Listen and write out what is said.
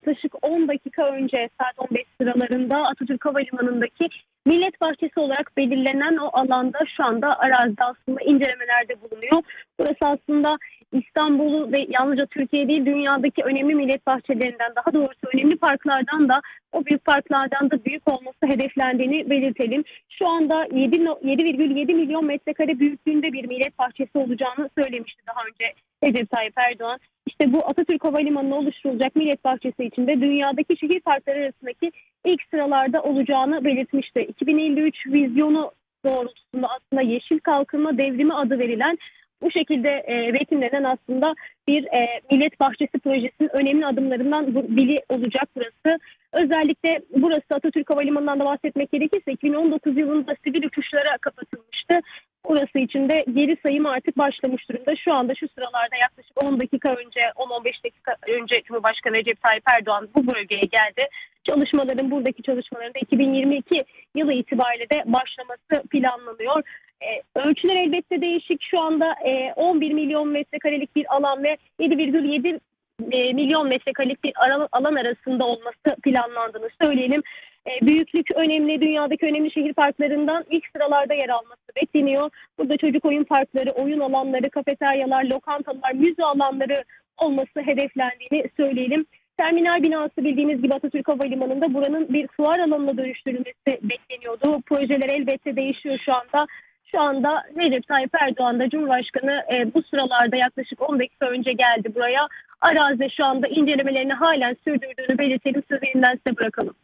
yaklaşık 10 dakika önce saat 15 sıralarında Atatürk Havalimanı'ndaki Millet Bahçesi olarak belirlenen o alanda şu anda arazide aslında incelemelerde bulunuyor. Burası aslında İstanbul'u ve yalnızca Türkiye değil dünyadaki önemli millet bahçelerinden, daha doğrusu önemli parklardan da, o büyük parklardan da büyük olması hedeflendiğini belirtelim. Şu anda 7,7 milyon metrekare büyüklüğünde bir millet bahçesi olacağını söylemişti daha önce Recep Tayyip Erdoğan. İşte bu Atatürk Havalimanı'na oluşturulacak millet bahçesi içinde dünyadaki şehir parkları arasındaki ilk sıralarda olacağını belirtmişti. 2053 vizyonu doğrultusunda aslında Yeşil Kalkınma Devrimi adı verilen, bu şekilde betimlenen aslında bir millet bahçesi projesinin önemli adımlarından biri olacak burası. Özellikle burası, Atatürk Havalimanı'ndan da bahsetmek gerekirse, 2019 yılında sivil uçuşlara kapatılmıştı. Burası için de geri sayım artık başlamış durumda. Şu anda şu sıralarda yaklaşık 10 dakika önce, 10-15 dakika önce Cumhurbaşkanı Recep Tayyip Erdoğan bu bölgeye geldi. Buradaki çalışmaların da 2022 yılı itibariyle de başlaması planlanıyor. Ölçüler elbette değişik. Şu anda 11 milyon metrekarelik bir alan ve 7,7 milyon metrekarelik bir alan arasında olması planlandığını söyleyelim. Büyüklük önemli. Dünyadaki önemli şehir parklarından ilk sıralarda yer alması bekleniyor. Burada çocuk oyun parkları, oyun alanları, kafeteryalar, lokantalar, müze alanları olması hedeflendiğini söyleyelim. Terminal binası bildiğiniz gibi Atatürk Havalimanı'nda, buranın bir fuar alanına dönüştürülmesi bekleniyordu. Projeler elbette değişiyor şu anda. Şu anda Recep Tayyip Erdoğan da Cumhurbaşkanı bu sıralarda yaklaşık 10 dakika önce geldi buraya. Arazide şu anda incelemelerini halen sürdürdüğünü belirtelim. Sözü elinden size bırakalım.